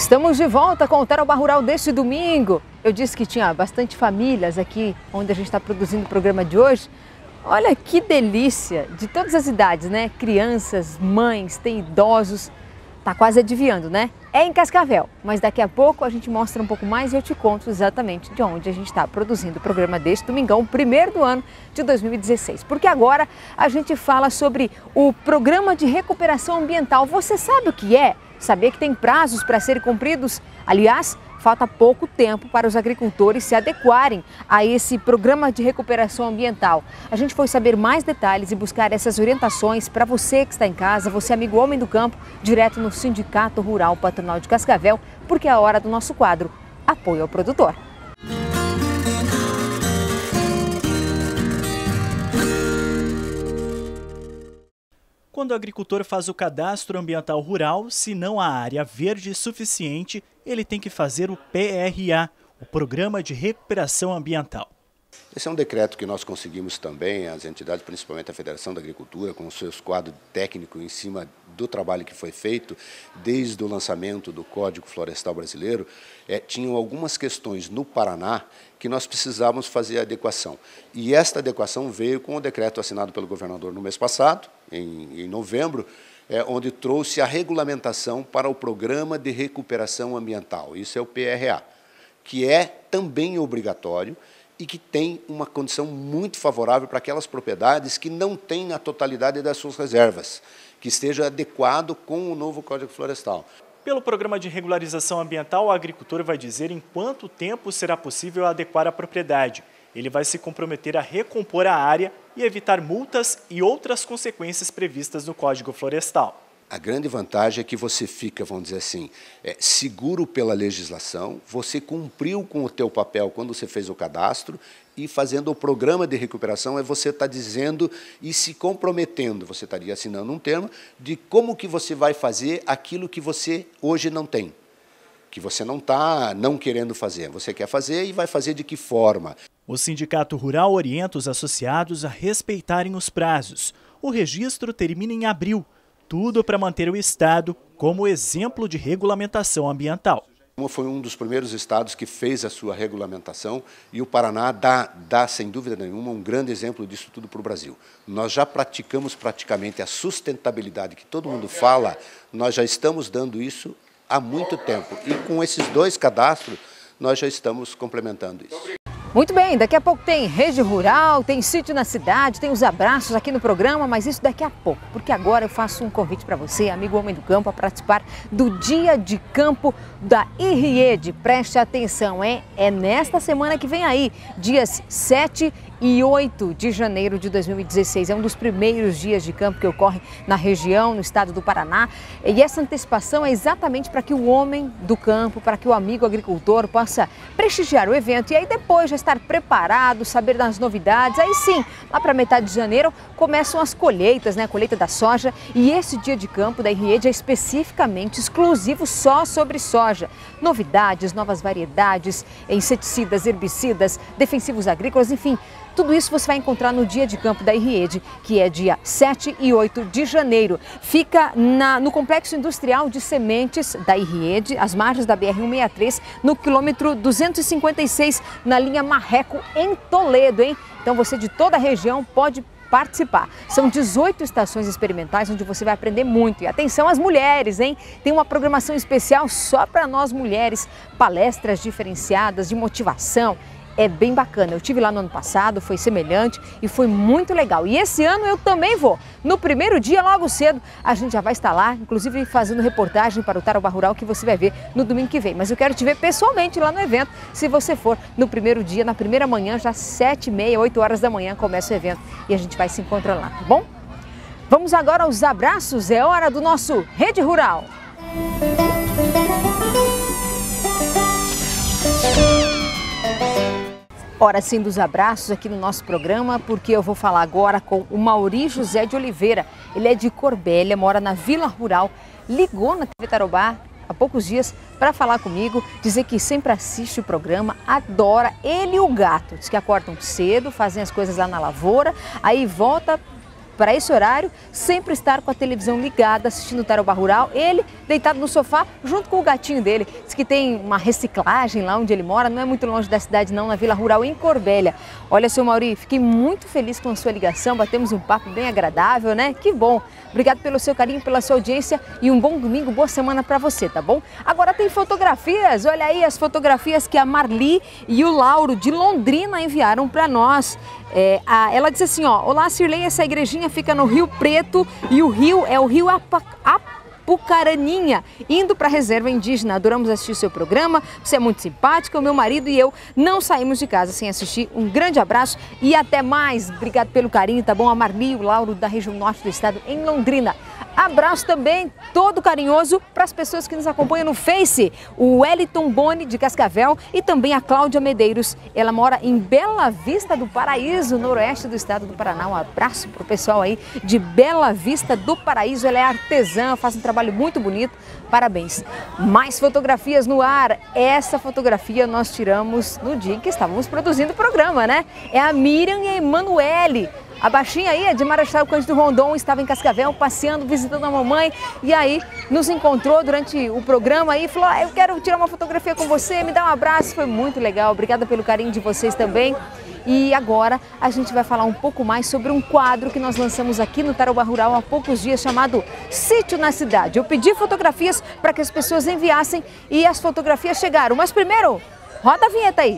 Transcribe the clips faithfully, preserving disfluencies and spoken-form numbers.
Estamos de volta com o Tarobá Rural deste domingo. Eu disse que tinha bastante famílias aqui onde a gente está produzindo o programa de hoje. Olha que delícia, de todas as idades, né? Crianças, mães, tem idosos. Tá quase adivinhando, né? É em Cascavel, mas daqui a pouco a gente mostra um pouco mais e eu te conto exatamente de onde a gente está produzindo o programa deste domingão, o primeiro do ano de dois mil e dezesseis. Porque agora a gente fala sobre o Programa de Recuperação Ambiental. Você sabe o que é? Saber que tem prazos para serem cumpridos? Aliás, falta pouco tempo para os agricultores se adequarem a esse programa de recuperação ambiental. A gente foi saber mais detalhes e buscar essas orientações para você que está em casa, você amigo homem do campo, direto no Sindicato Rural Patronal de Cascavel, porque é a hora do nosso quadro Apoio ao Produtor. Quando o agricultor faz o cadastro ambiental rural, se não há área verde suficiente, ele tem que fazer o P R A, o Programa de Recuperação Ambiental. Esse é um decreto que nós conseguimos também, as entidades, principalmente a Federação da Agricultura, com os seus quadros técnicos em cima do trabalho que foi feito, desde o lançamento do Código Florestal Brasileiro, é, tinham algumas questões no Paraná que nós precisávamos fazer a adequação. E esta adequação veio com o decreto assinado pelo governador no mês passado, em, em novembro, é, onde trouxe a regulamentação para o Programa de Recuperação Ambiental. Isso é o P R A, que é também obrigatório e que tem uma condição muito favorável para aquelas propriedades que não têm a totalidade das suas reservas, que esteja adequado com o novo Código Florestal. Pelo Programa de Regularização Ambiental, o agricultor vai dizer em quanto tempo será possível adequar a propriedade. Ele vai se comprometer a recompor a área e evitar multas e outras consequências previstas no Código Florestal. A grande vantagem é que você fica, vamos dizer assim, é, seguro pela legislação, você cumpriu com o teu papel quando você fez o cadastro e fazendo o programa de recuperação é você estar dizendo e se comprometendo, você estaria assinando um termo de como que você vai fazer aquilo que você hoje não tem, que você não está não querendo fazer, você quer fazer e vai fazer de que forma. O Sindicato Rural orienta os associados a respeitarem os prazos. O registro termina em abril. Tudo para manter o Estado como exemplo de regulamentação ambiental. Foi um dos primeiros estados que fez a sua regulamentação e o Paraná dá, dá, sem dúvida nenhuma, um grande exemplo disso tudo para o Brasil. Nós já praticamos praticamente a sustentabilidade que todo mundo fala, nós já estamos dando isso há muito tempo. E com esses dois cadastros, nós já estamos complementando isso. Muito bem, daqui a pouco tem Rede Rural, tem Sítio na Cidade, tem os abraços aqui no programa, mas isso daqui a pouco, porque agora eu faço um convite para você, amigo homem do campo, a participar do Dia de Campo da IRIED. Preste atenção, hein? É nesta semana que vem aí, dias sete e oito de janeiro de dois mil e dezesseis. É um dos primeiros dias de campo que ocorre na região, no estado do Paraná. E essa antecipação é exatamente para que o homem do campo, para que o amigo agricultor possa prestigiar o evento e aí depois já estar preparado, saber das novidades. Aí sim, lá para metade de janeiro começam as colheitas, né? A colheita da soja. E esse dia de campo da IRIED é especificamente exclusivo só sobre soja. Novidades, novas variedades, inseticidas, herbicidas, defensivos agrícolas, enfim. Tudo isso você vai encontrar no Dia de Campo da IRIED, que é dia sete e oito de janeiro. Fica na, no Complexo Industrial de Sementes da IRIED, às margens da B R cento e sessenta e três, no quilômetro duzentos e cinquenta e seis, na linha Marreco, em Toledo, hein? Então você de toda a região pode participar. São dezoito estações experimentais onde você vai aprender muito. E atenção às mulheres, hein? Tem uma programação especial só para nós mulheres, palestras diferenciadas de motivação. É bem bacana. Eu estive lá no ano passado, foi semelhante e foi muito legal. E esse ano eu também vou. No primeiro dia, logo cedo, a gente já vai estar lá, inclusive fazendo reportagem para o Tarobá Rural que você vai ver no domingo que vem. Mas eu quero te ver pessoalmente lá no evento, se você for no primeiro dia, na primeira manhã, já sete e meia, oito horas da manhã começa o evento e a gente vai se encontrar lá, tá bom? Vamos agora aos abraços, é hora do nosso Rede Rural. Hora sim dos abraços aqui no nosso programa, porque eu vou falar agora com o Mauri José de Oliveira. Ele é de Corbélia, mora na Vila Rural, ligou na T V Tarobá há poucos dias para falar comigo, dizer que sempre assiste o programa, adora ele e o gato. Diz que acordam cedo, fazem as coisas lá na lavoura, aí volta para esse horário, sempre estar com a televisão ligada, assistindo o Tarobá Rural, ele deitado no sofá junto com o gatinho dele. Diz que tem uma reciclagem lá onde ele mora, não é muito longe da cidade não, na Vila Rural, em Corbélia. Olha, seu Mauri, fiquei muito feliz com a sua ligação, batemos um papo bem agradável, né? Que bom! Obrigado pelo seu carinho, pela sua audiência e um bom domingo, boa semana para você, tá bom? Agora tem fotografias, olha aí as fotografias que a Marli e o Lauro de Londrina enviaram para nós. É, a, ela disse assim, ó, olá Sirlei, essa igrejinha fica no Rio Preto e o rio é o Rio Apa, Apucaraninha, indo para a reserva indígena. Adoramos assistir o seu programa, você é muito simpática, o meu marido e eu não saímos de casa sem assistir. Um grande abraço e até mais. Obrigado pelo carinho, tá bom? A Marli e o Lauro da região norte do estado, em Londrina. Abraço também todo carinhoso para as pessoas que nos acompanham no Face, o Wellington Boni de Cascavel e também a Cláudia Medeiros. Ela mora em Bela Vista do Paraíso, noroeste do estado do Paraná. Um abraço para o pessoal aí de Bela Vista do Paraíso. Ela é artesã, faz um trabalho muito bonito. Parabéns. Mais fotografias no ar. Essa fotografia nós tiramos no dia em que estávamos produzindo o programa, né? É a Miriam e a Emanuele. A baixinha aí, a de Marechal Cândido Rondon, estava em Cascavel passeando, visitando a mamãe e aí nos encontrou durante o programa e falou, ah, eu quero tirar uma fotografia com você, me dá um abraço. Foi muito legal, obrigada pelo carinho de vocês também. E agora a gente vai falar um pouco mais sobre um quadro que nós lançamos aqui no Tarobá Rural há poucos dias, chamado Sítio na Cidade. Eu pedi fotografias para que as pessoas enviassem e as fotografias chegaram. Mas primeiro, roda a vinheta aí.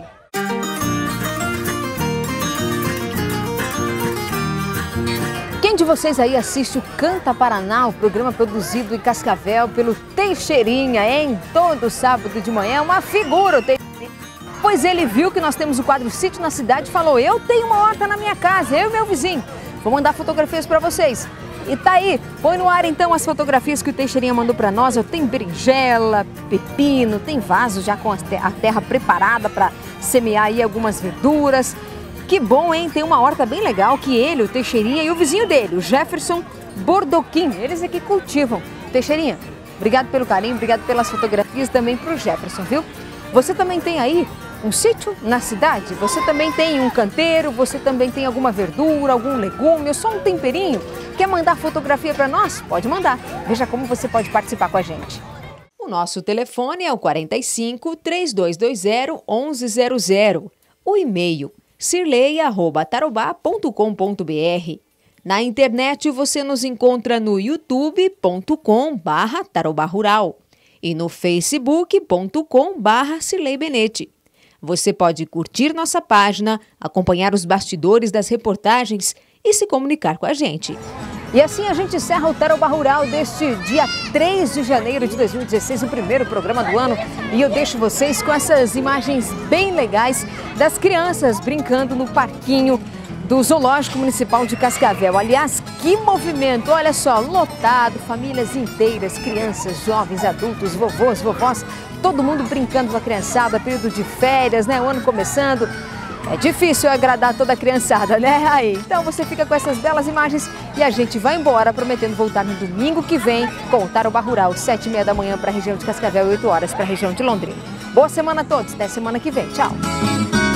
Quem de vocês aí assiste o Canta Paraná, o programa produzido em Cascavel pelo Teixeirinha, hein? Todo sábado de manhã, uma figura o Teixeirinha. Pois ele viu que nós temos o quadro Sítio na Cidade e falou, eu tenho uma horta na minha casa, eu e meu vizinho. Vou mandar fotografias para vocês. E tá aí, põe no ar então as fotografias que o Teixeirinha mandou para nós. Eu tenho berinjela, pepino, tem vaso já com a terra preparada para semear aí algumas verduras. Que bom, hein? Tem uma horta bem legal que ele, o Teixeirinha e o vizinho dele, o Jefferson Bordoquim, eles aqui cultivam. Teixeirinha, obrigado pelo carinho, obrigado pelas fotografias também para o Jefferson, viu? Você também tem aí um sítio na cidade? Você também tem um canteiro? Você também tem alguma verdura, algum legume ou só um temperinho? Quer mandar fotografia para nós? Pode mandar. Veja como você pode participar com a gente. O nosso telefone é o quarenta e cinco, três dois dois zero, onze zero zero. O e-mail sirlei arroba tarobá ponto com ponto br. Na internet você nos encontra no youtube ponto com barra tarobá rural e no facebook ponto com barra Sirlei Benete. Você pode curtir nossa página, acompanhar os bastidores das reportagens e se comunicar com a gente. E assim a gente encerra o Tarobá Rural deste dia três de janeiro de dois mil e dezesseis, o primeiro programa do ano. E eu deixo vocês com essas imagens bem legais das crianças brincando no parquinho do Zoológico Municipal de Cascavel. Aliás, que movimento! Olha só, lotado, famílias inteiras, crianças, jovens, adultos, vovôs, vovós, todo mundo brincando com a criançada, período de férias, né? O ano começando. É difícil agradar toda a criançada, né? Aí, então você fica com essas belas imagens e a gente vai embora, prometendo voltar no domingo que vem com o Tarobá Rural, sete e meia da manhã para a região de Cascavel e oito horas para a região de Londrina. Boa semana a todos, até semana que vem. Tchau!